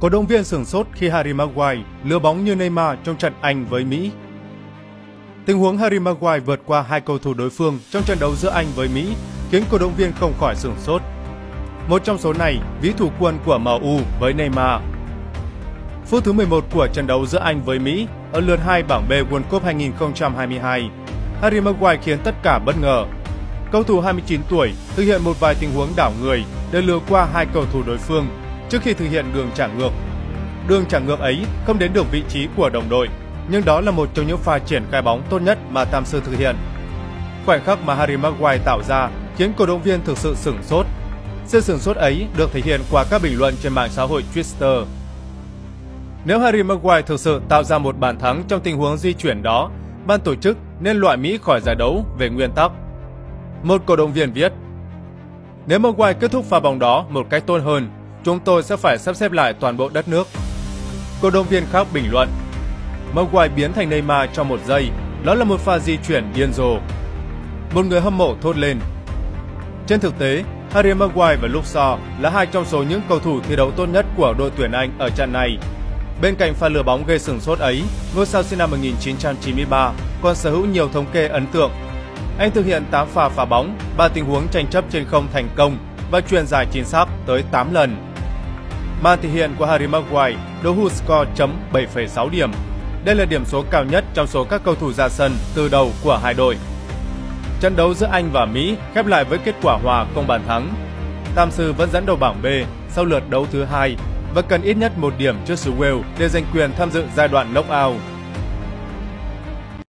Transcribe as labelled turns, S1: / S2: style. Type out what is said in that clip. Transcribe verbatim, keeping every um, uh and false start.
S1: Cổ động viên sửng sốt khi Harry Maguire lừa bóng như Neymar trong trận Anh với Mỹ. Tình huống Harry Maguire vượt qua hai cầu thủ đối phương trong trận đấu giữa Anh với Mỹ khiến cổ động viên không khỏi sửng sốt. Một trong số này, ví thủ quân của em u với Neymar. Phút thứ mười một của trận đấu giữa Anh với Mỹ ở lượt hai bảng B World Cup hai nghìn không trăm hai mươi hai, Harry Maguire khiến tất cả bất ngờ. Cầu thủ hai mươi chín tuổi thực hiện một vài tình huống đảo người để lừa qua hai cầu thủ đối phương trước khi thực hiện đường trả ngược. Đường trả ngược ấy không đến được vị trí của đồng đội, nhưng đó là một trong những pha triển khai bóng tốt nhất mà Tam sư thực hiện. Khoảnh khắc mà Harry Maguire tạo ra khiến cổ động viên thực sự sửng sốt. Sự sửng sốt ấy được thể hiện qua các bình luận trên mạng xã hội Twitter. Nếu Harry Maguire thực sự tạo ra một bàn thắng trong tình huống di chuyển đó, ban tổ chức nên loại Mỹ khỏi giải đấu về nguyên tắc. Một cổ động viên viết: Nếu Maguire kết thúc pha bóng đó một cách tốt hơn, chúng tôi sẽ phải sắp xếp lại toàn bộ đất nước. Cổ động viên khác bình luận: Maguire biến thành Neymar trong một giây, đó là một pha di chuyển điên rồ. Một người hâm mộ thốt lên. Trên thực tế, Harry Maguire và Luke Shaw là hai trong số những cầu thủ thi đấu tốt nhất của đội tuyển Anh ở trận này. Bên cạnh pha lừa bóng gây sửng sốt ấy, ngôi sao sinh năm một nghìn chín trăm chín mươi ba còn sở hữu nhiều thống kê ấn tượng. Anh thực hiện tám pha phá bóng, ba tình huống tranh chấp trên không thành công và chuyền giải chính xác tới tám lần. Màn thể hiện của Harry Maguire đấu hụt score chấm bảy phẩy sáu điểm. Đây là điểm số cao nhất trong số các cầu thủ ra sân từ đầu của hai đội. Trận đấu giữa Anh và Mỹ khép lại với kết quả hòa không bàn thắng. Tam sư vẫn dẫn đầu bảng B sau lượt đấu thứ hai và cần ít nhất một điểm trước xứ Wales để giành quyền tham dự giai đoạn knock-out.